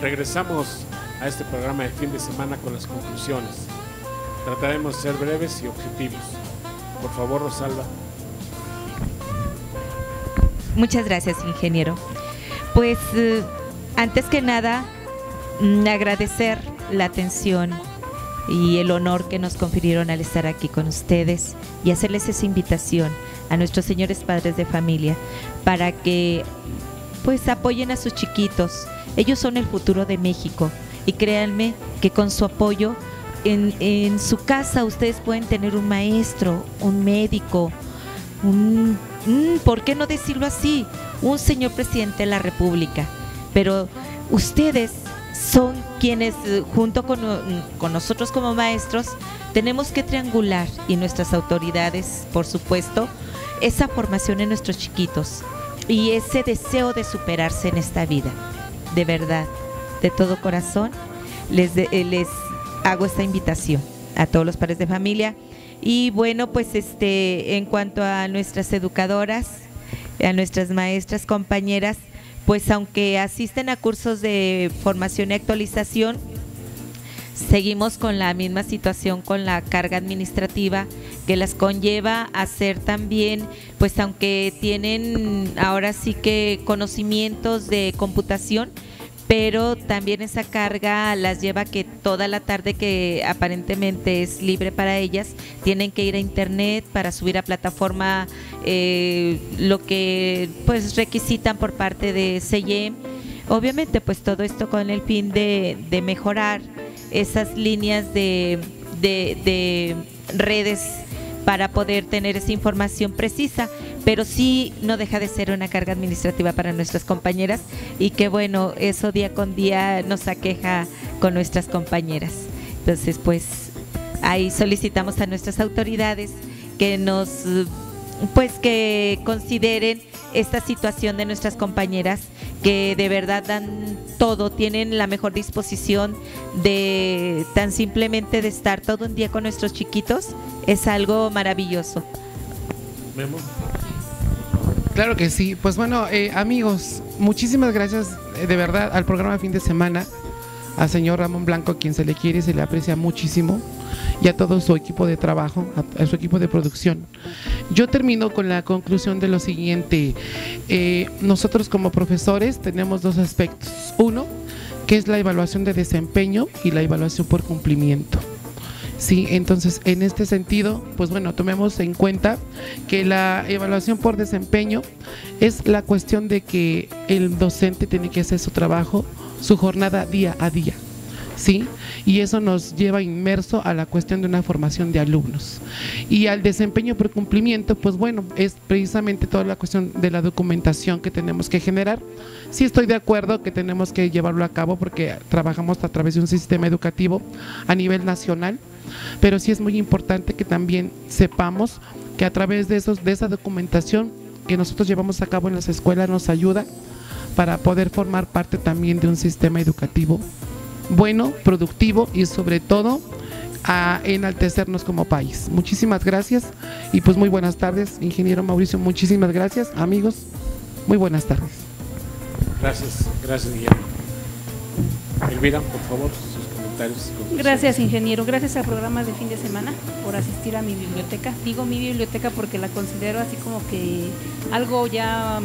Regresamos a este programa de fin de semana con las conclusiones. Trataremos de ser breves y objetivos. Por favor, Rosalba. Muchas gracias, ingeniero. Pues antes que nada, agradecer la atención y el honor que nos confirieron al estar aquí con ustedes y hacerles esa invitación a nuestros señores padres de familia para que pues apoyen a sus chiquitos. Ellos son el futuro de México y créanme que con su apoyo en su casa ustedes pueden tener un maestro, un médico, ¿por qué no decirlo así? Un señor presidente de la República. Pero ustedes son quienes, junto con nosotros como maestros, tenemos que triangular, y nuestras autoridades, por supuesto, esa formación en nuestros chiquitos y ese deseo de superarse en esta vida. De verdad, de todo corazón, les hago esta invitación a todos los padres de familia. Y bueno, pues en cuanto a nuestras educadoras, a nuestras maestras, compañeras, pues aunque asisten a cursos de formación y actualización, seguimos con la misma situación, con la carga administrativa que las conlleva a ser también, pues aunque tienen ahora sí que conocimientos de computación, pero también esa carga las lleva que toda la tarde, que aparentemente es libre para ellas, tienen que ir a internet para subir a plataforma lo que pues requisitan por parte de CIEM. Obviamente pues todo esto con el fin de mejorar esas líneas de redes para poder tener esa información precisa, pero sí no deja de ser una carga administrativa para nuestras compañeras, y que bueno, eso día con día nos aqueja con nuestras compañeras. Entonces pues ahí solicitamos a nuestras autoridades que nos que consideren esta situación de nuestras compañeras, que de verdad dan todo, tienen la mejor disposición de tan simplemente de estar todo un día con nuestros chiquitos. Es algo maravilloso. Memo. Claro que sí. Pues bueno, amigos, muchísimas gracias de verdad al programa Fin de Semana, al señor Ramón Blanco, a quien se le quiere y se le aprecia muchísimo, y a todo su equipo de trabajo, a su equipo de producción. Yo termino con la conclusión de lo siguiente. Nosotros como profesores tenemos dos aspectos. Uno, que es la evaluación de desempeño, y la evaluación por cumplimiento. Sí, entonces en este sentido, pues bueno, tomemos en cuenta que la evaluación por desempeño es la cuestión de que el docente tiene que hacer su trabajo, su jornada día a día, ¿sí? Y eso nos lleva inmerso a la cuestión de una formación de alumnos. Y al desempeño por cumplimiento, pues bueno, es precisamente toda la cuestión de la documentación que tenemos que generar. Sí estoy de acuerdo que tenemos que llevarlo a cabo porque trabajamos a través de un sistema educativo a nivel nacional, pero sí es muy importante que también sepamos que a través de esa documentación que nosotros llevamos a cabo en las escuelas nos ayuda para poder formar parte también de un sistema educativo bueno, productivo y sobre todo a enaltecernos como país. Muchísimas gracias y pues muy buenas tardes, ingeniero Mauricio. Muchísimas gracias, amigos. Muy buenas tardes. Gracias, Guillermo. Elvira, por favor, sus comentarios. Gracias, ingeniero. Gracias al programa de fin de semana por asistir a mi biblioteca. Digo mi biblioteca porque la considero así como que algo ya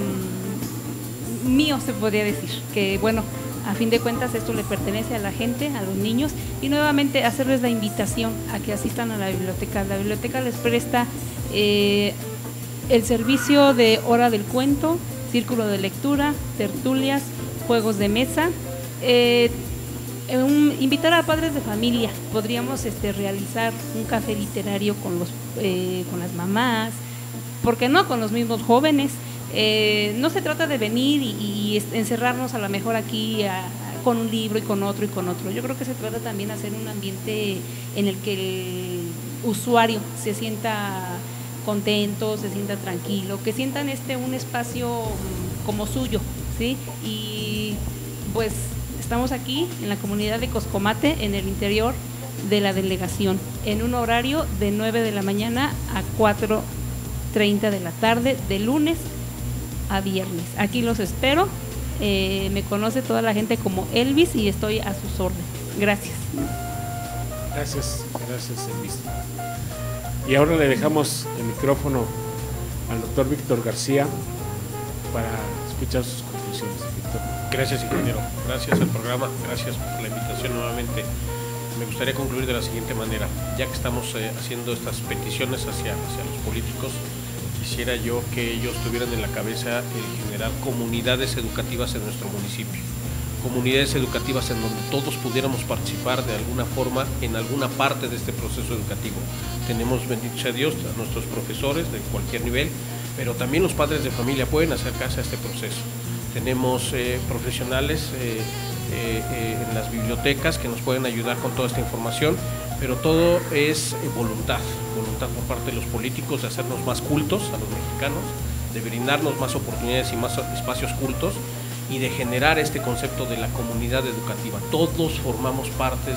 mío, se podría decir. Que bueno, a fin de cuentas esto le pertenece a la gente, a los niños, y nuevamente hacerles la invitación a que asistan a la biblioteca. La biblioteca les presta el servicio de hora del cuento, círculo de lectura, tertulias, juegos de mesa. Invitar a padres de familia, podríamos realizar un café literario con las mamás, ¿por qué no? Con los mismos jóvenes. No se trata de venir y encerrarnos a lo mejor aquí con un libro y con otro y con otro. Yo creo que se trata también de hacer un ambiente en el que el usuario se sienta contento, se sienta tranquilo, que sientan un espacio como suyo, ¿sí? Y pues estamos aquí en la comunidad de Coscomate, en el interior de la delegación, en un horario de 9 de la mañana a 4:30 de la tarde, de lunes a viernes. Aquí los espero me conoce toda la gente como Elvis y estoy a sus órdenes. Gracias. Gracias, Elvis. Y ahora le dejamos el micrófono al doctor Víctor García para escuchar sus conclusiones. Víctor. Gracias, ingeniero. Gracias al programa. Gracias por la invitación nuevamente. Me gustaría concluir de la siguiente manera. Ya que estamos haciendo estas peticiones hacia los políticos, quisiera yo que ellos tuvieran en la cabeza el generar comunidades educativas en nuestro municipio. Comunidades educativas en donde todos pudiéramos participar de alguna forma en alguna parte de este proceso educativo. Tenemos, bendito sea Dios, a nuestros profesores de cualquier nivel, pero también los padres de familia pueden acercarse a este proceso. Tenemos profesionales en las bibliotecas que nos pueden ayudar con toda esta información, pero todo es voluntad por parte de los políticos de hacernos más cultos a los mexicanos, de brindarnos más oportunidades y más espacios cultos, y de generar este concepto de la comunidad educativa. Todos formamos parte de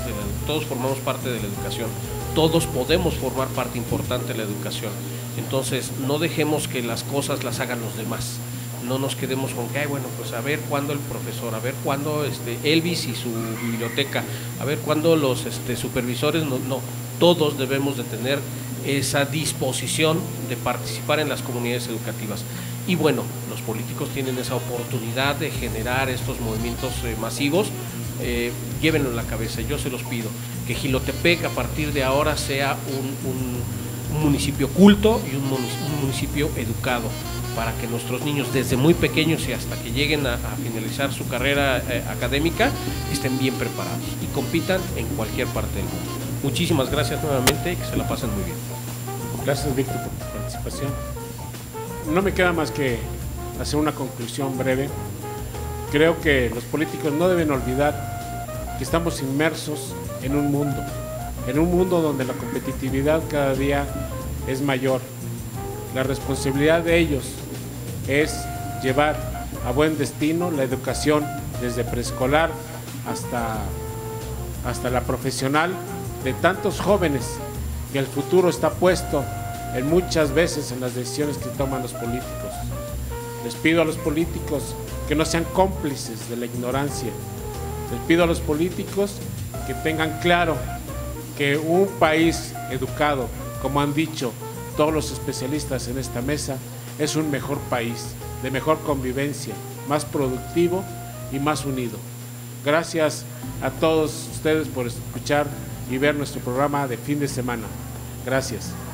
la educación, todos podemos formar parte importante de la educación. Entonces no dejemos que las cosas las hagan los demás, no nos quedemos con que, ay, bueno, pues a ver cuándo el profesor, a ver cuándo Elvis y su biblioteca, a ver cuándo los supervisores, no, todos debemos de tener esa disposición de participar en las comunidades educativas. Y bueno, los políticos tienen esa oportunidad de generar estos movimientos masivos, llévenlo en la cabeza, yo se los pido, que Jilotepec a partir de ahora sea un municipio culto y un municipio educado, para que nuestros niños desde muy pequeños y hasta que lleguen a finalizar su carrera académica estén bien preparados y compitan en cualquier parte del mundo. Muchísimas gracias nuevamente y que se la pasen muy bien. Gracias, Víctor, por tu participación. No me queda más que hacer una conclusión breve. Creo que los políticos no deben olvidar que estamos inmersos en un mundo donde la competitividad cada día es mayor. La responsabilidad de ellos es llevar a buen destino la educación desde preescolar hasta la profesional de tantos jóvenes, que el futuro está puesto en muchas veces en las decisiones que toman los políticos. Les pido a los políticos que no sean cómplices de la ignorancia. Les pido a los políticos que tengan claro que un país educado, como han dicho todos los especialistas en esta mesa, es un mejor país, de mejor convivencia, más productivo y más unido. Gracias a todos ustedes por escuchar y ver nuestro programa de fin de semana. Gracias.